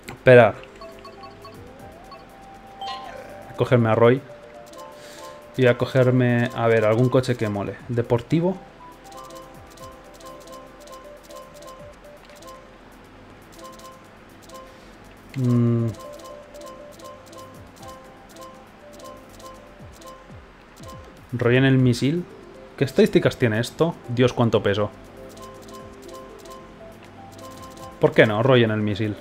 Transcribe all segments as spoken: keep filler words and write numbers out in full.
Esperar. A cogerme a Roy. Y a cogerme, a ver, algún coche que mole. Deportivo. Mm. Roy en el misil. ¿Qué estadísticas tiene esto? Dios, cuánto peso. ¿Por qué no? Roy en el misil.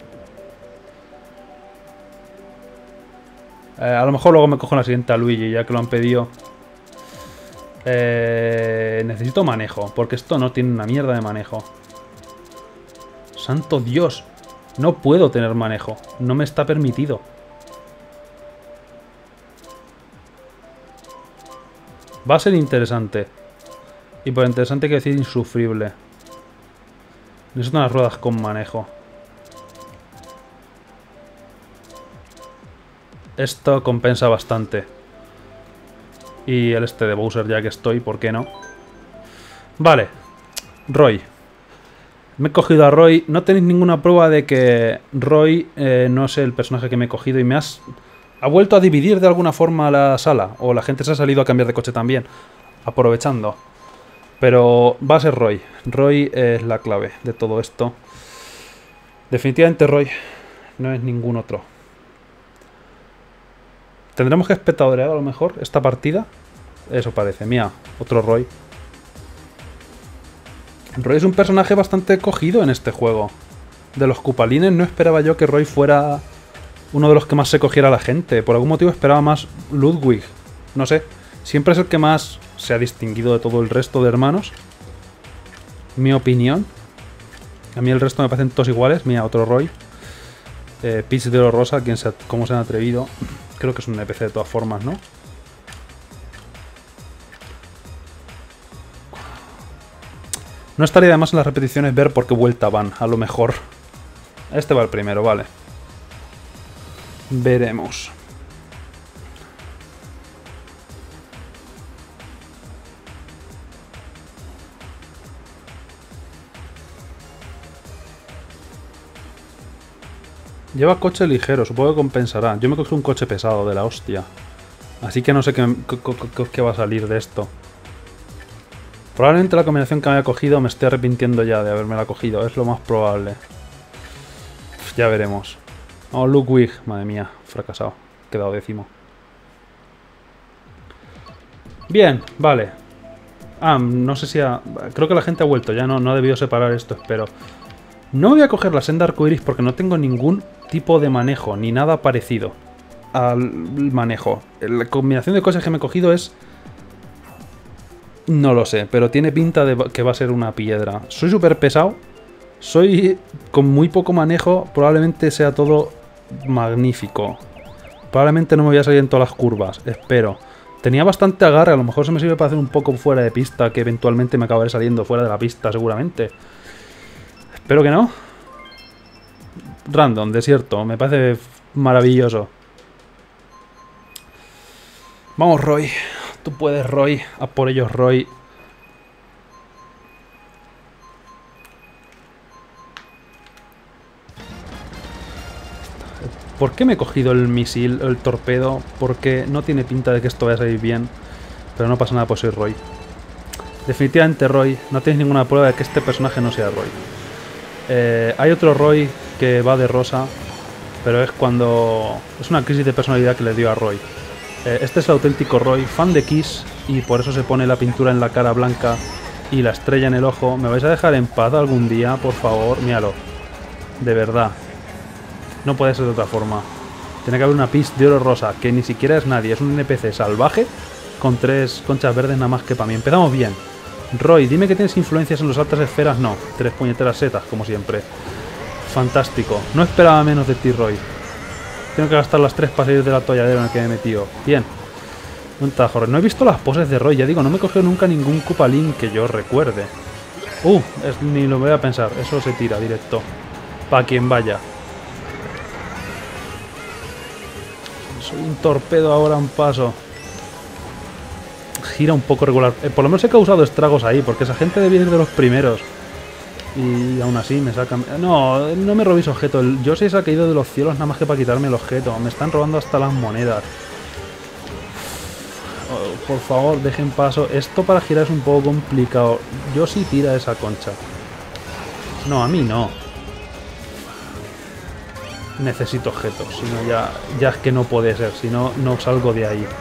Eh, a lo mejor luego me cojo la siguiente a Luigi, ya que lo han pedido. Eh, necesito manejo, porque esto no tiene una mierda de manejo. ¡Santo Dios! No puedo tener manejo. No me está permitido. Va a ser interesante. Y por interesante quiero decir insufrible. Necesito unas ruedas con manejo. Esto compensa bastante. Y el este de Bowser, ya que estoy, ¿por qué no? Vale. Roy. Me he cogido a Roy. No tenéis ninguna prueba de que Roy eh, no es el personaje que me he cogido y me has... ¿Ha vuelto a dividir de alguna forma la sala? ¿O la gente se ha salido a cambiar de coche también? Aprovechando. Pero va a ser Roy. Roy es la clave de todo esto. Definitivamente Roy. No es ningún otro. ¿Tendremos que espectadorear a lo mejor esta partida? Eso parece. Mira, otro Roy. Roy es un personaje bastante cogido en este juego. De los Koopalines no esperaba yo que Roy fuera uno de los que más se cogiera a la gente. Por algún motivo esperaba más Ludwig. No sé. Siempre es el que más se ha distinguido de todo el resto de hermanos. Mi opinión. A mí el resto me parecen todos iguales. Mira, otro Roy. Eh, Peach de Oro Rosa. ¿Quién se, ¿Cómo se han atrevido? Creo que es un N P C de todas formas, ¿no? No estaría además en las repeticiones ver por qué vuelta van, a lo mejor. Este va el primero, vale. Veremos. Lleva coche ligero, supongo que compensará. Yo me cogí un coche pesado de la hostia. Así que no sé qué, qué, qué va a salir de esto. Probablemente la combinación que me haya cogido me esté arrepintiendo ya de haberme la cogido. Es lo más probable. Ya veremos. Oh, Ludwig. Madre mía, fracasado. He quedado décimo. Bien, vale. Ah, no sé si ha... Creo que la gente ha vuelto. Ya no, no ha debido separar esto, espero. No voy a coger la senda arcoiris porque no tengo ningún tipo de manejo, ni nada parecido al manejo. La combinación de cosas que me he cogido es... No lo sé, pero tiene pinta de que va a ser una piedra. Soy súper pesado. Soy con muy poco manejo. Probablemente sea todo magnífico. Probablemente no me voy a salir en todas las curvas. Espero. Tenía bastante agarre. A lo mejor se me sirve para hacer un poco fuera de pista. Que eventualmente me acabaré saliendo fuera de la pista seguramente. Espero que no. Random, desierto. Me parece maravilloso. Vamos, Roy. Tú puedes, Roy. A por ellos, Roy. ¿Por qué me he cogido el misil, el torpedo? Porque no tiene pinta de que esto vaya a salir bien. Pero no pasa nada por ser Roy. Definitivamente, Roy. No tienes ninguna prueba de que este personaje no sea Roy. Eh, hay otro Roy que va de rosa. Pero es cuando... Es una crisis de personalidad que le dio a Roy. Este es el auténtico Roy, fan de Kiss, y por eso se pone la pintura en la cara blanca y la estrella en el ojo. ¿Me vais a dejar en paz algún día, por favor? Míralo. De verdad. No puede ser de otra forma. Tiene que haber una Peach de oro rosa, que ni siquiera es nadie. Es un N P C salvaje con tres conchas verdes nada más que para mí. Empezamos bien. Roy, dime que tienes influencias en las altas esferas. No, tres puñeteras setas, como siempre. Fantástico. No esperaba menos de ti, Roy. Tengo que gastar las tres para salir del atolladero en el que me he metido. Bien. Un tajo. No he visto las poses de Roy. Ya digo, no me he cogido nunca ningún Koopalin que yo recuerde. Uh, es, ni lo voy a pensar. Eso se tira directo. Para quien vaya. Soy un torpedo ahora a un paso. Gira un poco regular. Eh, por lo menos he causado estragos ahí, porque esa gente debe ir de los primeros. Y aún así me sacan... No, no me robéis objeto. El Yoshi se ha caído de los cielos nada más que para quitarme el objeto. Me están robando hasta las monedas. Oh, por favor, dejen paso. Esto para girar es un poco complicado. Yoshi tira esa concha. No, a mí no. Necesito objetos. Si no, ya, ya es que no puede ser. Si no, no salgo de ahí.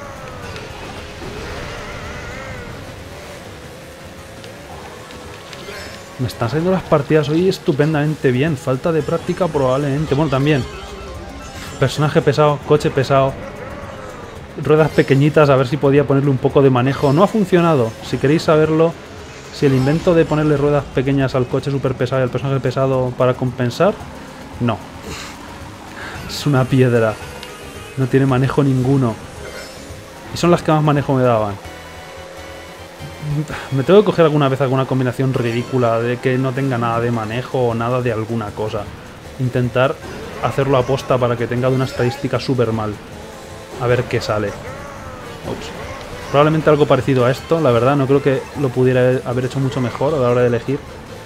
Me están saliendo las partidas hoy estupendamente bien. Falta de práctica probablemente. Bueno, también. Personaje pesado, coche pesado. Ruedas pequeñitas, a ver si podía ponerle un poco de manejo. No ha funcionado. Si queréis saberlo, si el invento de ponerle ruedas pequeñas al coche súper pesado y al personaje pesado para compensar, no. Es una piedra. No tiene manejo ninguno. Y son las que más manejo me daban. Me tengo que coger alguna vez alguna combinación ridícula de que no tenga nada de manejo o nada de alguna cosa. Intentar hacerlo aposta para que tenga de una estadística súper mal. A ver qué sale. Ups. Probablemente algo parecido a esto, la verdad. No creo que lo pudiera haber hecho mucho mejor a la hora de elegir.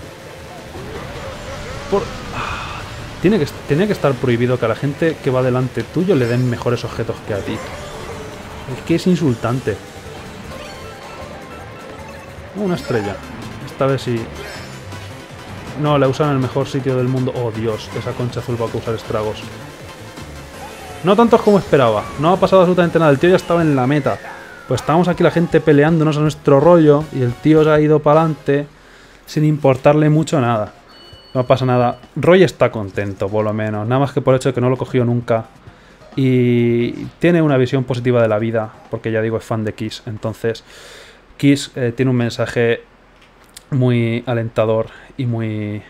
Por... Tiene que, tiene que estar prohibido que a la gente que va delante tuyo le den mejores objetos que a ti. Es que es insultante. Una estrella. Esta vez sí. No, la usan en el mejor sitio del mundo. Oh, Dios. Esa concha azul va a causar estragos. No tantos como esperaba. No ha pasado absolutamente nada. El tío ya estaba en la meta. Pues estábamos aquí la gente peleándonos a nuestro rollo. Y el tío se ha ido para adelante sin importarle mucho nada. No pasa nada. Roy está contento, por lo menos. Nada más que por el hecho de que no lo cogió nunca. Y tiene una visión positiva de la vida. Porque ya digo, es fan de Kiss. Entonces... Kiss eh, tiene un mensaje muy alentador y muy...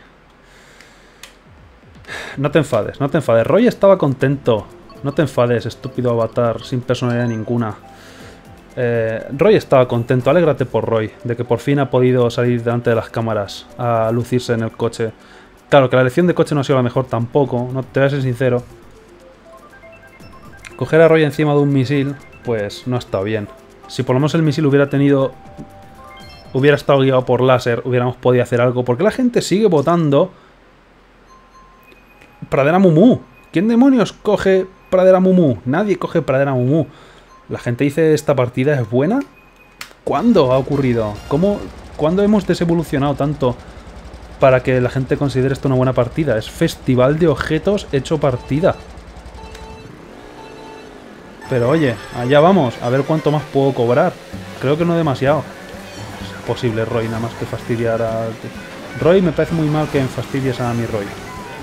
No te enfades, no te enfades. Roy estaba contento. No te enfades, estúpido avatar sin personalidad ninguna. Eh, Roy estaba contento. Alégrate por Roy, de que por fin ha podido salir delante de las cámaras a lucirse en el coche. Claro, que la elección de coche no ha sido la mejor tampoco, no te voy a ser sincero. Coger a Roy encima de un misil, pues no está bien. Si por lo menos el misil hubiera tenido... Hubiera estado guiado por láser, hubiéramos podido hacer algo. ¿Por qué la gente sigue votando Pradera Mumu? ¿Quién demonios coge Pradera Mumu? Nadie coge Pradera Mumu. La gente dice, ¿esta partida es buena? ¿Cuándo ha ocurrido? ¿Cómo? ¿Cuándo hemos desevolucionado tanto para que la gente considere esto una buena partida? Es festival de objetos hecho partida. Pero oye, allá vamos, a ver cuánto más puedo cobrar. Creo que no demasiado. Es posible, Roy, nada más que fastidiar a... Roy, me parece muy mal que fastidies a mi Roy.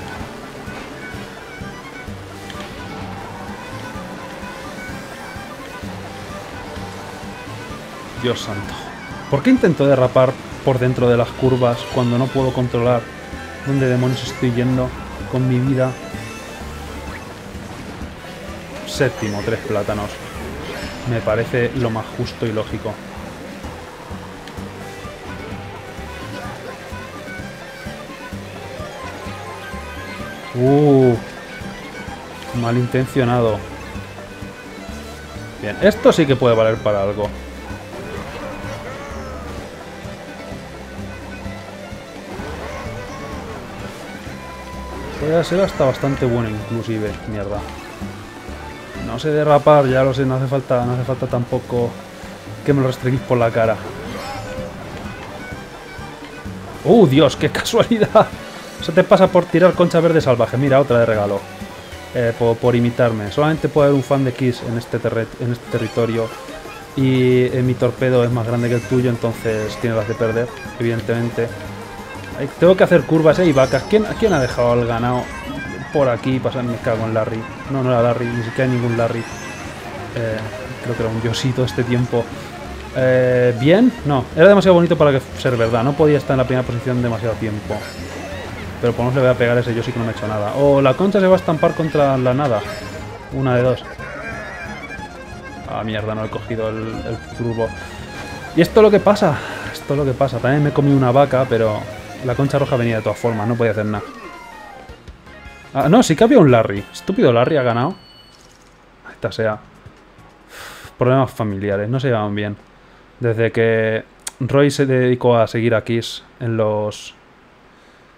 Dios santo. ¿Por qué intento derrapar por dentro de las curvas cuando no puedo controlar dónde demonios estoy yendo con mi vida? Séptimo, tres plátanos. Me parece lo más justo y lógico. Uh, malintencionado. Bien, esto sí que puede valer para algo. Puede ser hasta bastante bueno inclusive, mierda. No sé derrapar, ya lo sé, no hace falta, no hace falta tampoco que me lo restreguís por la cara. ¡Uh, Dios, qué casualidad! Eso te pasa por tirar concha verde salvaje. Mira, otra de regalo. Eh, por, por imitarme. Solamente puede haber un fan de Kiss en este, en este territorio. Y eh, mi torpedo es más grande que el tuyo, entonces tienes las de perder, evidentemente. Eh, tengo que hacer curvas, eh, y vacas. ¿Quién, ¿Quién ha dejado el ganado por aquí? Pasar, me cago en Larry. No, no era Larry, ni siquiera hay ningún Larry. Eh, creo que era un Yoshi todo este tiempo. Eh, ¿Bien? No, era demasiado bonito para que ser verdad. No podía estar en la primera posición demasiado tiempo. Pero por lo menos le voy a pegar a ese Yoshi que no me ha hecho nada. O la concha se va a estampar contra la nada. Una de dos. Ah, mierda, no he cogido el, el turbo. Y esto es lo que pasa. Esto es lo que pasa. También me comí una vaca, pero la concha roja venía de todas formas. No podía hacer nada. Ah, no, sí que había un Larry. Estúpido Larry ha ganado. Esta sea. Problemas familiares. No se llevan bien. Desde que Roy se dedicó a seguir a Kiss en los...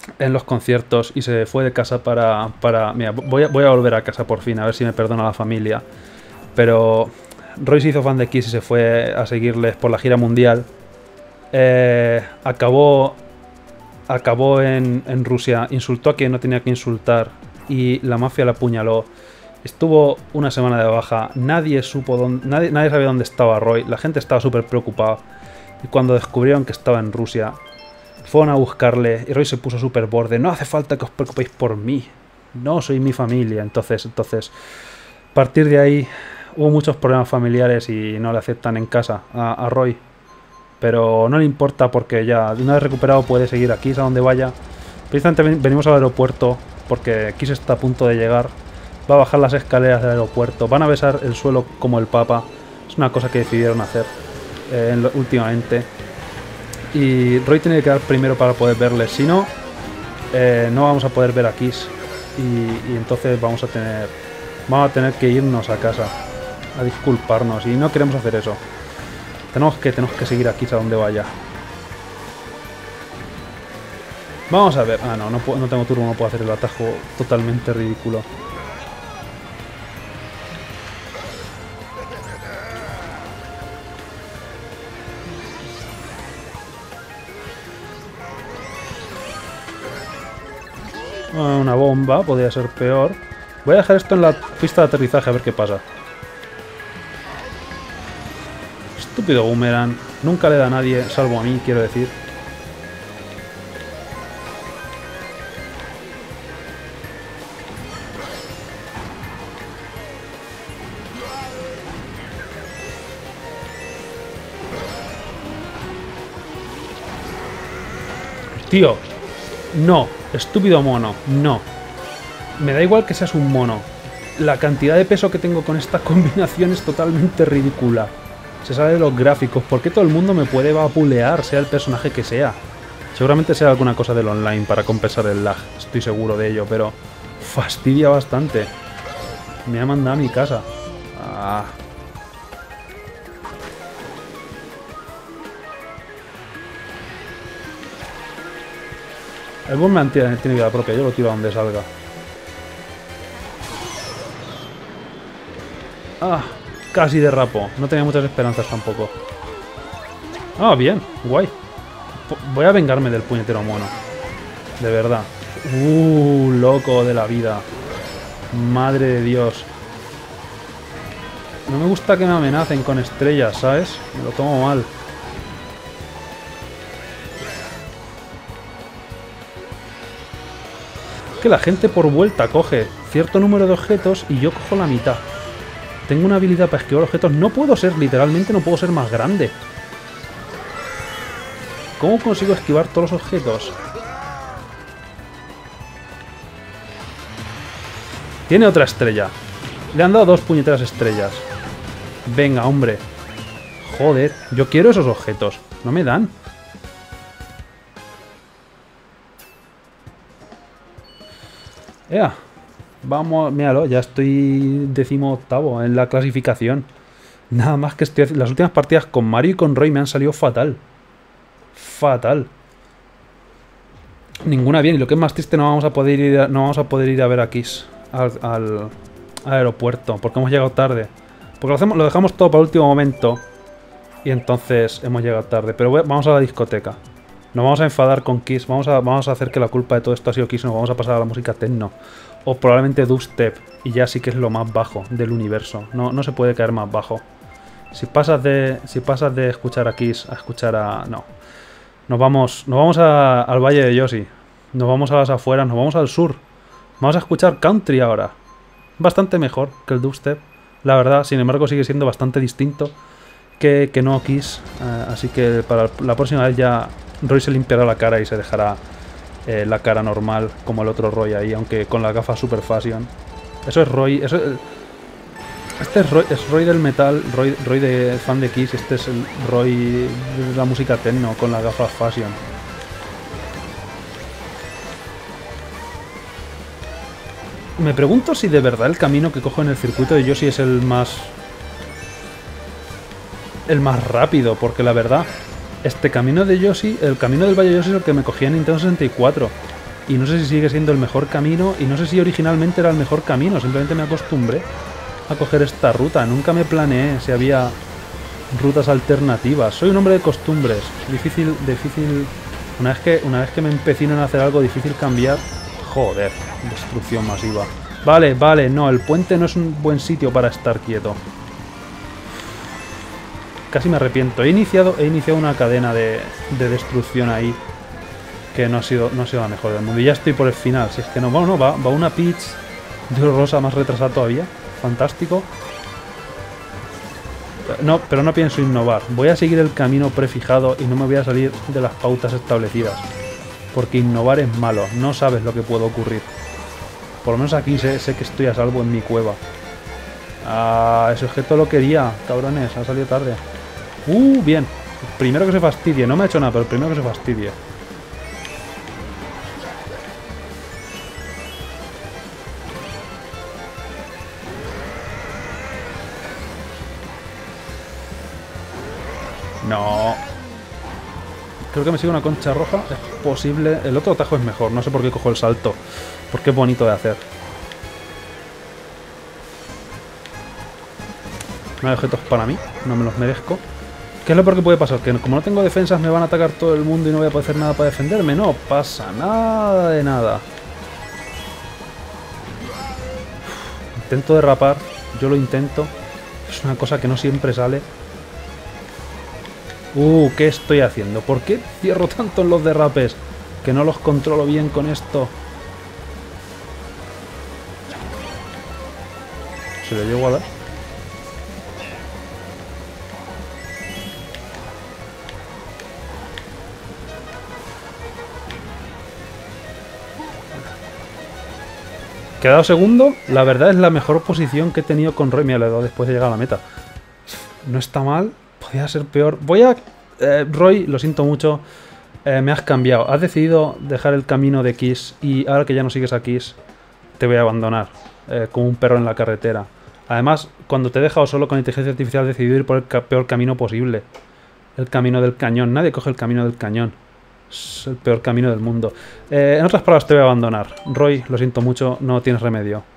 en los conciertos y se fue de casa para... para mira, voy a, voy a volver a casa por fin, a ver si me perdona la familia. Pero Roy se hizo fan de Kiss y se fue a seguirles por la gira mundial. Eh, acabó acabó en, en Rusia, insultó a quien no tenía que insultar y la mafia la apuñaló. Estuvo una semana de baja, nadie supo dónde, nadie, nadie sabía dónde estaba Roy, la gente estaba súper preocupada. Y cuando descubrieron que estaba en Rusia, fueron a buscarle y Roy se puso súper borde. No hace falta que os preocupéis por mí, no soy mi familia. Entonces, entonces, a partir de ahí hubo muchos problemas familiares y no le aceptan en casa a, a Roy. Pero no le importa porque ya, de una vez recuperado, puede seguir a Kiss a donde vaya. Precisamente venimos al aeropuerto porque Kiss está a punto de llegar. Va a bajar las escaleras del aeropuerto. Van a besar el suelo como el Papa. Es una cosa que decidieron hacer eh, en lo, últimamente. Y Roy tiene que quedar primero para poder verles. Si no, eh, no vamos a poder ver a Kiss. Y, y entonces vamos a tener, vamos a tener que irnos a casa a disculparnos. Y no queremos hacer eso. Tenemos que, tenemos que seguir a Kiss a donde vaya. Vamos a ver. Ah, no, no, puedo, no tengo turbo, no puedo hacer el atajo totalmente ridículo. Una bomba, podría ser peor. Voy a dejar esto en la pista de aterrizaje a ver qué pasa. Estúpido boomerang. Nunca le da a nadie, salvo a mí, quiero decir. Tío, no. Estúpido mono, no. Me da igual que seas un mono. La cantidad de peso que tengo con esta combinación es totalmente ridícula. Se sale de los gráficos. ¿Por qué todo el mundo me puede vapulear, sea el personaje que sea? Seguramente sea alguna cosa del online para compensar el lag. Estoy seguro de ello, pero fastidia bastante. Me ha mandado a mi casa. Ah... El Boomerang tiene, tiene vida propia, yo lo tiro a donde salga. Ah, casi derrapo. No tenía muchas esperanzas tampoco. Ah, bien, guay. Voy a vengarme del puñetero mono. De verdad. Uh, loco de la vida. Madre de Dios. No me gusta que me amenacen con estrellas, ¿sabes? Me lo tomo mal. Que la gente por vuelta coge cierto número de objetos y yo cojo la mitad. Tengo una habilidad para esquivar objetos. No puedo ser, literalmente no puedo ser más grande. ¿Cómo consigo esquivar todos los objetos? Tiene otra estrella. Le han dado dos puñeteras estrellas. Venga, hombre. Joder, yo quiero esos objetos. No me dan. ¡Ea! Vamos, míralo, ya estoy décimo octavo en la clasificación. Nada más que estoy... Las últimas partidas con Mario y con Roy me han salido fatal. Fatal. Ninguna bien. Y lo que es más triste, no vamos a poder ir a, no vamos a, poder ir a ver a Kiss al, al, al aeropuerto. Porque hemos llegado tarde. Porque lo, hacemos, lo dejamos todo para el último momento. Y entonces hemos llegado tarde. Pero vamos a la discoteca. Nos vamos a enfadar con Kiss, vamos a, vamos a hacer que la culpa de todo esto ha sido Kiss y nos vamos a pasar a la música techno. O probablemente dubstep, y ya sí que es lo más bajo del universo. No, no se puede caer más bajo. Si pasas de si pasas de escuchar a Kiss a escuchar a... No. Nos vamos, nos vamos a, al Valle de Yoshi. Nos vamos a las afueras, nos vamos al sur. Vamos a escuchar country ahora. Bastante mejor que el dubstep, la verdad. Sin embargo, sigue siendo bastante distinto que, que no Kiss. Uh, así que para la próxima vez ya... Roy se limpiará la cara y se dejará eh, la cara normal como el otro Roy ahí, aunque con la gafa super fashion. Eso es Roy, eso es, este es Roy, es Roy del metal, Roy, Roy de fan de Kiss, este es el Roy de la música techno con la gafa fashion. Me pregunto si de verdad el camino que cojo en el circuito de Yoshi es el más... el más rápido, porque la verdad... Este camino de Yoshi, el camino del Valle de Yoshi es el que me cogía en Nintendo sesenta y cuatro. Y no sé si sigue siendo el mejor camino. Y no sé si originalmente era el mejor camino. Simplemente me acostumbré a coger esta ruta. Nunca me planeé si había rutas alternativas. Soy un hombre de costumbres. Difícil, difícil... Una vez que, una vez que me empecino en hacer algo difícil cambiar... Joder, destrucción masiva. Vale, vale, no, el puente no es un buen sitio para estar quieto. Casi me arrepiento. He iniciado, he iniciado una cadena de, de destrucción ahí que no ha sido, no ha sido la mejor del mundo. Y ya estoy por el final. Si es que no, bueno, no, va, va una Peach de oro rosa más retrasada todavía. Fantástico. No, pero no pienso innovar. Voy a seguir el camino prefijado y no me voy a salir de las pautas establecidas. Porque innovar es malo. No sabes lo que puede ocurrir. Por lo menos aquí sé, sé que estoy a salvo en mi cueva. Ah, ese objeto lo quería, cabrones. Ha salido tarde. Uh, bien. Primero que se fastidie. No me ha hecho nada, pero el primero que se fastidie. No. Creo que me sigue una concha roja. Es posible. El otro atajo es mejor. No sé por qué cojo el salto. Porque es bonito de hacer. No hay objetos para mí. No me los merezco. ¿Qué es lo peor que puede pasar? Que como no tengo defensas me van a atacar todo el mundo y no voy a poder hacer nada para defenderme. No pasa nada de nada. Intento derrapar. Yo lo intento. Es una cosa que no siempre sale. Uh, ¿qué estoy haciendo? ¿Por qué cierro tanto en los derrapes? Que no los controlo bien con esto. ¿Se le llego a dar? Quedado segundo. La verdad es la mejor posición que he tenido con Roy. Mira, le he dado después de llegar a la meta. No está mal. Podría ser peor. Voy a... Eh, Roy, lo siento mucho. Eh, me has cambiado. Has decidido dejar el camino de Kiss. Y ahora que ya no sigues a Kiss, te voy a abandonar. Eh, como un perro en la carretera. Además, cuando te he dejado solo con inteligencia artificial, he decidido ir por el ca peor camino posible. El camino del cañón. Nadie coge el camino del cañón. Es el peor camino del mundo. Eh, en otras palabras, te voy a abandonar. Roy, lo siento mucho. No tienes remedio.